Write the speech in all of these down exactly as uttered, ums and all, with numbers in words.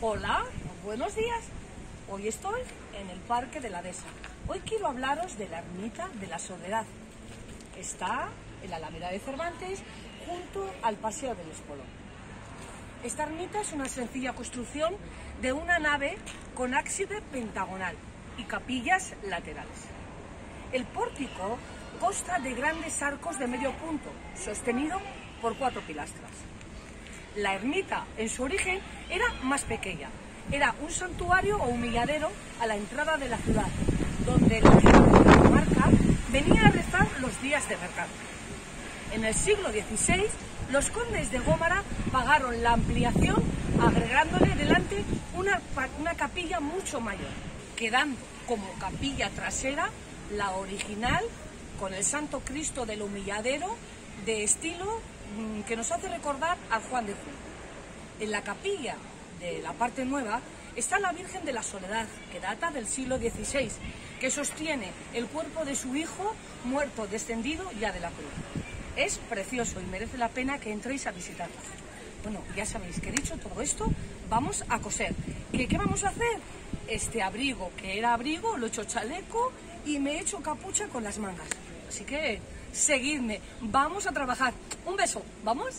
Hola, buenos días. Hoy estoy en el Parque de la Dehesa. Hoy quiero hablaros de la Ermita de la Soledad. Está en la Alameda de Cervantes, junto al Paseo del Espolón. Esta ermita es una sencilla construcción de una nave con ábside pentagonal y capillas laterales. El pórtico consta de grandes arcos de medio punto, sostenido por cuatro pilastras. La ermita, en su origen, era más pequeña. Era un santuario o humilladero a la entrada de la ciudad, donde la gente de la comarca venía a rezar los días de mercado. En el siglo dieciséis, los condes de Gómara pagaron la ampliación, agregándole delante una, una capilla mucho mayor, quedando como capilla trasera la original, con el Santo Cristo del Humilladero, de estilo mmm, que nos hace recordar al Juan de Julio. En la capilla de la parte nueva está la Virgen de la Soledad, que data del siglo dieciséis, que sostiene el cuerpo de su hijo muerto, descendido ya de la cruz. Es precioso y merece la pena que entréis a visitarla. Bueno, ya sabéis que he dicho todo esto, vamos a coser. ¿Qué, qué vamos a hacer? Este abrigo, que era abrigo, lo he hecho chaleco y me he hecho capucha con las mangas. Así que seguidme, vamos a trabajar. Un beso, ¿vamos?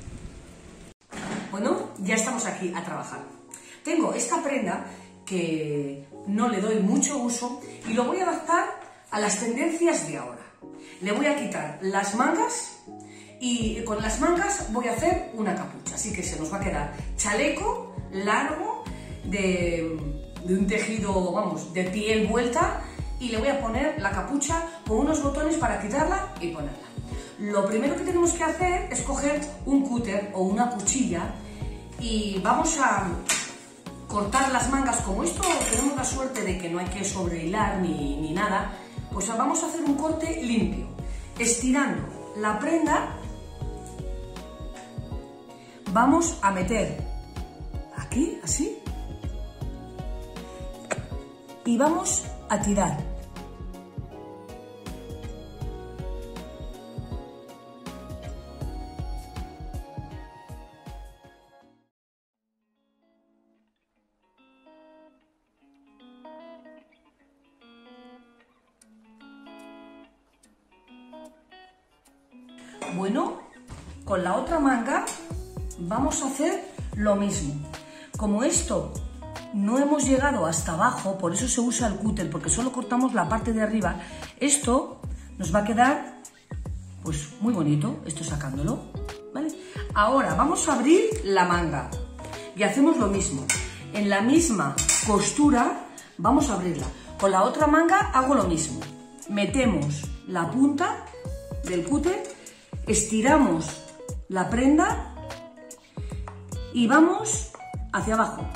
Bueno, ya estamos aquí a trabajar. Tengo esta prenda que no le doy mucho uso y lo voy a adaptar a las tendencias de ahora. Le voy a quitar las mangas y con las mangas voy a hacer una capucha. Así que se nos va a quedar chaleco largo de, de un tejido, vamos, de piel vuelta, y le voy a poner la capucha con unos botones para quitarla y ponerla. Lo primero que tenemos que hacer es coger un cúter o una cuchilla y vamos a cortar las mangas. Como esto tenemos la suerte de que no hay que sobrehilar ni, ni nada, pues vamos a hacer un corte limpio, estirando la prenda. Vamos a meter aquí, así, y vamos a tirar. Bueno, con la otra manga vamos a hacer lo mismo. Como esto no hemos llegado hasta abajo, por eso se usa el cúter, porque solo cortamos la parte de arriba, esto nos va a quedar pues muy bonito, esto sacándolo, ¿vale? Ahora vamos a abrir la manga y hacemos lo mismo. En la misma costura vamos a abrirla. Con la otra manga hago lo mismo. Metemos la punta del cúter, estiramos la prenda y vamos hacia abajo.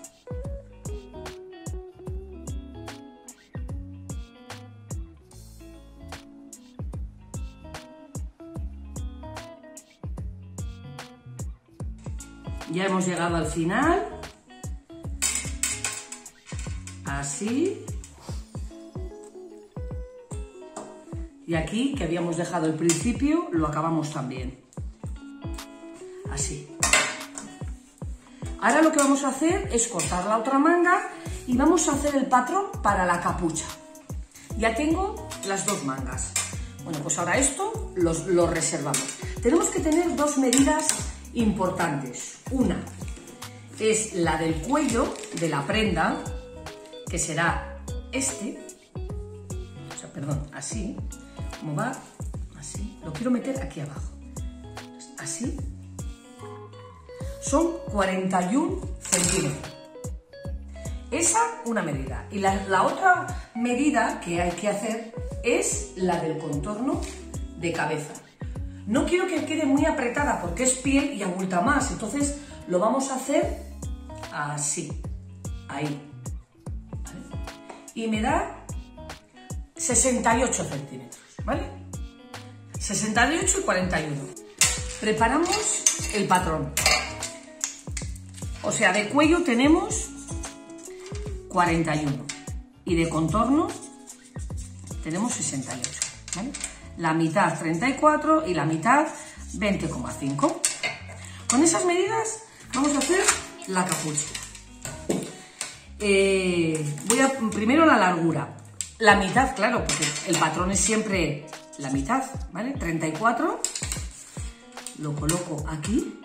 Ya hemos llegado al final, así, y aquí, que habíamos dejado el principio, lo acabamos también, así. Ahora lo que vamos a hacer es cortar la otra manga y vamos a hacer el patrón para la capucha. Ya tengo las dos mangas. Bueno, pues ahora esto lo, lo reservamos. Tenemos que tener dos medidas importantes. Una es la del cuello de la prenda, que será este, o sea, perdón, así, como va, así, lo quiero meter aquí abajo, así, son cuarenta y un centímetros. Esa una medida, y la, la otra medida que hay que hacer es la del contorno de cabeza. No quiero que quede muy apretada porque es piel y abulta más, entonces lo vamos a hacer así, ahí, ¿vale? Y me da sesenta y ocho centímetros, ¿vale? sesenta y ocho y cuarenta y uno. Preparamos el patrón. O sea, de cuello tenemos cuarenta y uno y de contorno tenemos sesenta y ocho, ¿vale? La mitad treinta y cuatro y la mitad veinte coma cinco. Con esas medidas vamos a hacer la capucha. eh, voy a primero la largura. La mitad, claro, porque el patrón es siempre la mitad, ¿vale? treinta y cuatro. Lo coloco aquí.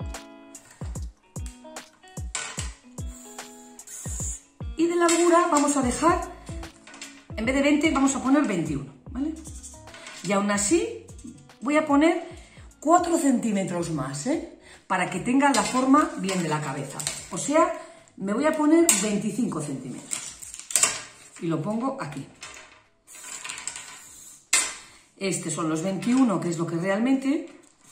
Y de largura vamos a dejar, en vez de veinte, vamos a poner veintiuno, ¿vale? Y aún así voy a poner cuatro centímetros más, ¿eh? Para que tenga la forma bien de la cabeza. O sea, me voy a poner veinticinco centímetros. Y lo pongo aquí. Estos son los veintiuno, que es lo que realmente...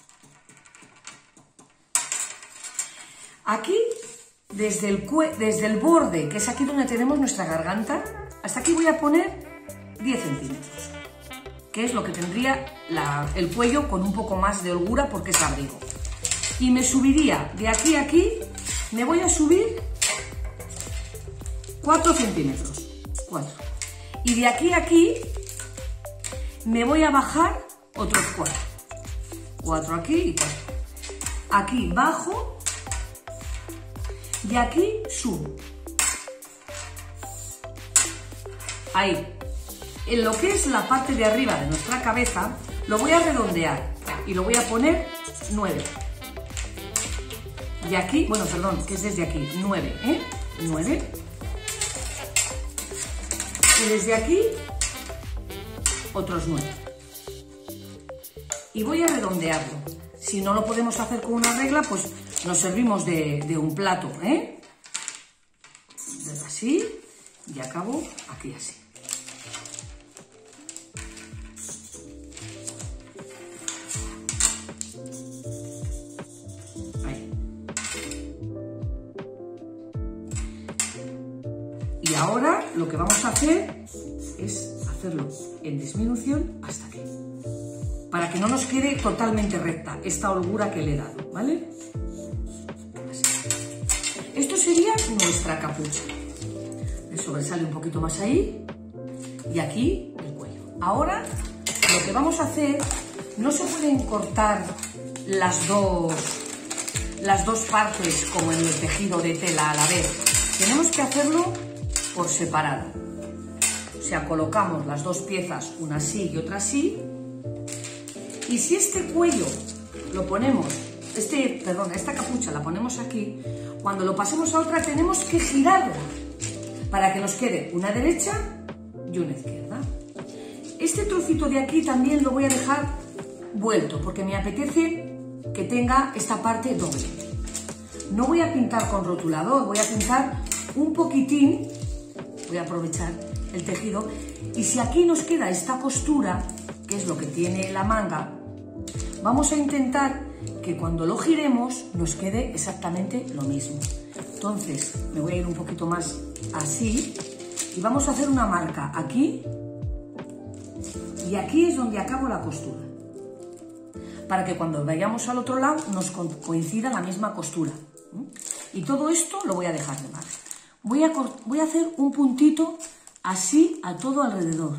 Aquí, desde el, desde el borde, que es aquí donde tenemos nuestra garganta, hasta aquí voy a poner diez centímetros. Que es lo que tendría la, el cuello con un poco más de holgura porque es abrigo. Y me subiría de aquí a aquí, me voy a subir cuatro centímetros. cuatro. Y de aquí a aquí me voy a bajar otros cuatro. cuatro aquí y cuatro. Aquí bajo y aquí subo. Ahí. En lo que es la parte de arriba de nuestra cabeza, lo voy a redondear y lo voy a poner nueve. Y aquí, bueno, perdón, que es desde aquí, nueve, ¿eh? nueve. Y desde aquí, otros nueve. Y voy a redondearlo. Si no lo podemos hacer con una regla, pues nos servimos de, de un plato, ¿eh? Así, y acabo aquí así. Y ahora lo que vamos a hacer es hacerlo en disminución hasta aquí, para que no nos quede totalmente recta esta holgura que le he dado, ¿vale? Así. Esto sería nuestra capucha. Le sobresale un poquito más ahí y aquí el cuello. Ahora lo que vamos a hacer, no se pueden cortar las dos, las dos partes como en el tejido de tela a la vez. Tenemos que hacerlo por separado. O sea, colocamos las dos piezas, una así y otra así. Y si este cuello lo ponemos, este, perdón, esta capucha la ponemos aquí, cuando lo pasemos a otra tenemos que girarla para que nos quede una derecha y una izquierda. Este trocito de aquí también lo voy a dejar vuelto porque me apetece que tenga esta parte doble. No voy a pintar con rotulador, voy a pintar un poquitín. Voy a aprovechar el tejido y si aquí nos queda esta costura, que es lo que tiene la manga, vamos a intentar que cuando lo giremos nos quede exactamente lo mismo. Entonces me voy a ir un poquito más así y vamos a hacer una marca aquí y aquí es donde acabo la costura, para que cuando vayamos al otro lado nos coincida la misma costura. Y todo esto lo voy a dejar de margen. Voy a, voy a hacer un puntito así a todo alrededor.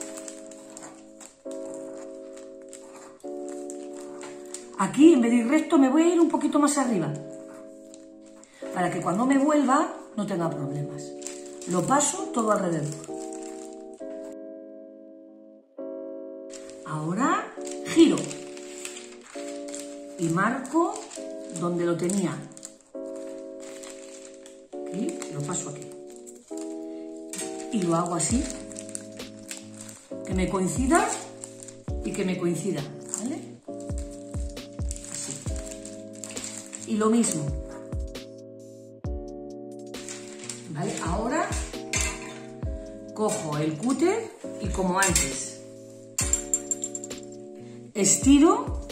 Aquí, en vez de ir recto, me voy a ir un poquito más arriba. Para que cuando me vuelva no tenga problemas. Lo paso todo alrededor. Ahora giro. Y marco donde lo tenía. Aquí, lo paso aquí. Y lo hago así. Que me coincida y que me coincida. ¿Vale? Así. Y lo mismo. ¿Vale? Ahora cojo el cúter y como antes estiro,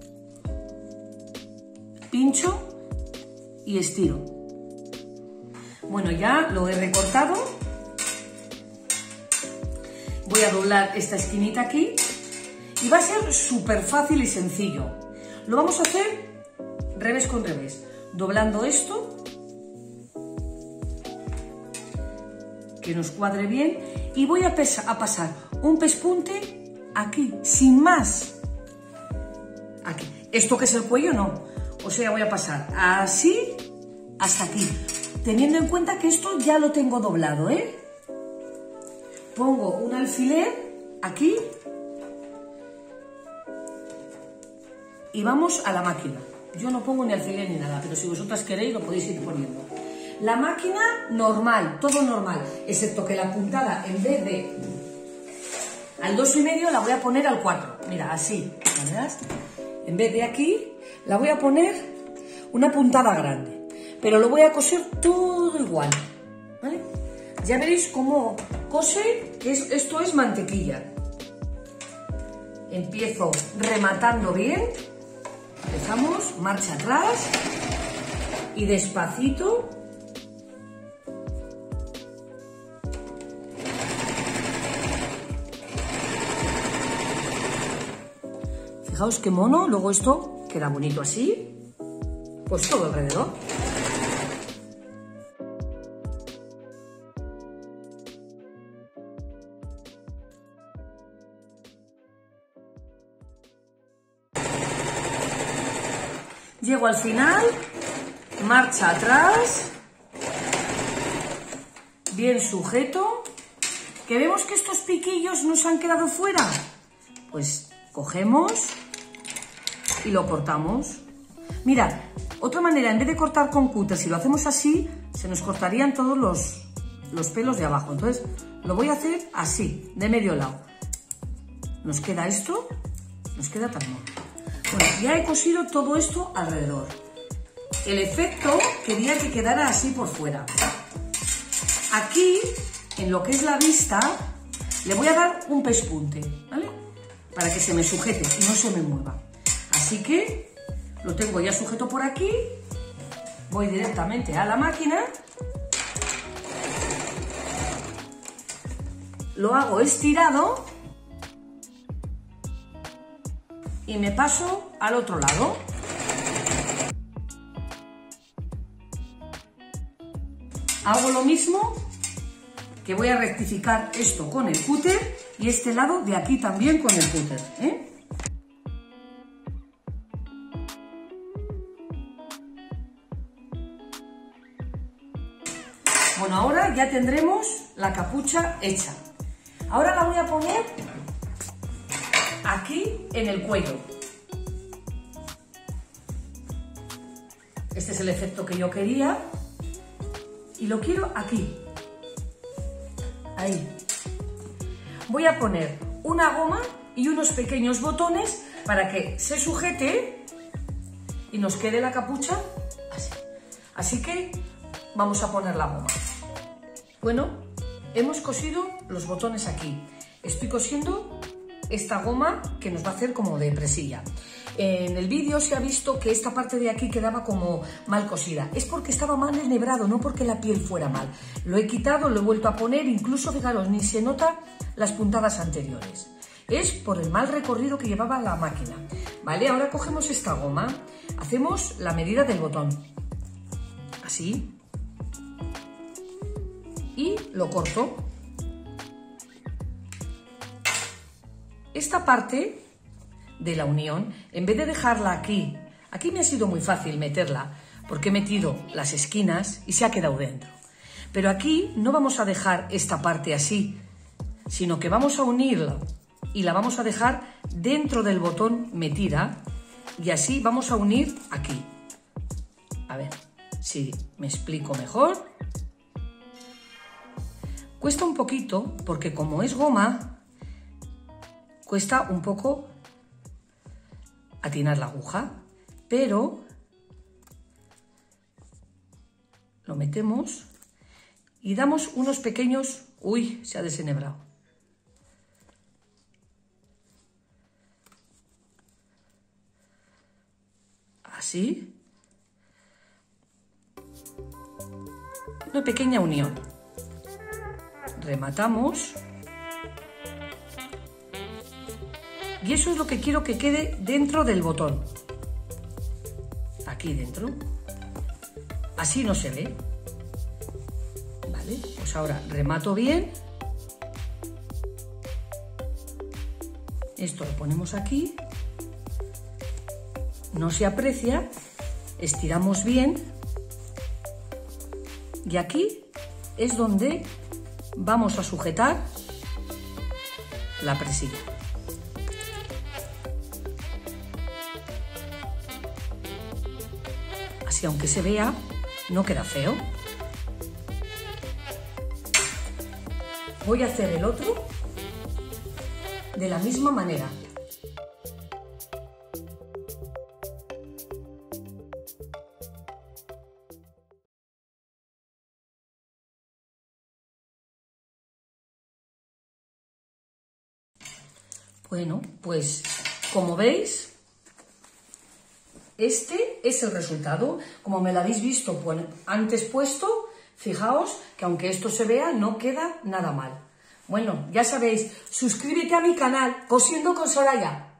pincho y estiro. Bueno, ya lo he recortado. Voy a doblar esta esquinita aquí y va a ser súper fácil y sencillo. Lo vamos a hacer revés con revés, doblando esto, que nos cuadre bien, y voy a, a pasar un pespunte aquí, sin más. Aquí. Esto que es el cuello, no. O sea, voy a pasar así hasta aquí. teniendo en cuenta que esto ya lo tengo doblado, ¿eh? Pongo un alfiler aquí y vamos a la máquina. Yo no pongo ni alfiler ni nada, pero si vosotras queréis lo podéis ir poniendo. La máquina normal, todo normal, excepto que la puntada en vez de al dos y medio la voy a poner al cuatro. Mira, así, ¿verdad? En vez de aquí la voy a poner una puntada grande, pero lo voy a coser todo igual, ¿vale? Ya veréis cómo cose, que es, esto es mantequilla. Empiezo rematando bien. Empezamos, marcha atrás y despacito. Fijaos qué mono, luego esto queda bonito así, pues todo alrededor. Llego al final, marcha atrás, bien sujeto. ¿Que vemos que estos piquillos nos han quedado fuera? Pues cogemos y lo cortamos. Mirad, otra manera, en vez de cortar con cúter, si lo hacemos así, se nos cortarían todos los, los pelos de abajo. Entonces lo voy a hacer así, de medio lado. Nos queda esto, nos queda tan mono. Bueno, ya he cosido todo esto alrededor. El efecto quería que quedara así por fuera. Aquí, en lo que es la vista, le voy a dar un pespunte, ¿vale? Para que se me sujete y no se me mueva. Así que lo tengo ya sujeto por aquí. Voy directamente a la máquina. Lo hago estirado. Y me paso al otro lado. Hago lo mismo, que voy a rectificar esto con el cúter y este lado de aquí también con el cúter, ¿eh? Bueno, ahora ya tendremos la capucha hecha. Ahora la voy a poner aquí en el cuello. Este es el efecto que yo quería y lo quiero aquí. Ahí. Voy a poner una goma y unos pequeños botones para que se sujete y nos quede la capucha así. Así que vamos a poner la goma. Bueno, hemos cosido los botones aquí. Estoy cosiendo esta goma que nos va a hacer como de presilla. En el vídeo se ha visto que esta parte de aquí quedaba como mal cosida. Es porque estaba mal enhebrado, no porque la piel fuera mal. Lo he quitado, lo he vuelto a poner, incluso fijaros, ni se nota las puntadas anteriores. Es por el mal recorrido que llevaba la máquina. Vale, ahora cogemos esta goma, hacemos la medida del botón. Así. Y lo corto. Esta parte de la unión, en vez de dejarla aquí, aquí me ha sido muy fácil meterla, porque he metido las esquinas y se ha quedado dentro. Pero aquí no vamos a dejar esta parte así, sino que vamos a unirla y la vamos a dejar dentro del botón metida y así vamos a unir aquí. A ver si me explico mejor. Cuesta un poquito porque como es goma, cuesta un poco atinar la aguja, pero lo metemos y damos unos pequeños... Uy, se ha desenhebrado. Así. Una pequeña unión. Rematamos. Y eso es lo que quiero que quede dentro del botón. Aquí dentro. Así no se ve. Vale, pues ahora remato bien. Esto lo ponemos aquí. No se aprecia. Estiramos bien. Y aquí es donde vamos a sujetar la presilla. Así, aunque se vea, no queda feo. Voy a hacer el otro de la misma manera. Bueno, pues como veis, este es el resultado. Como me lo habéis visto pues, antes puesto, fijaos que aunque esto se vea, no queda nada mal. Bueno, ya sabéis, suscríbete a mi canal, Cosiendo con Soraya.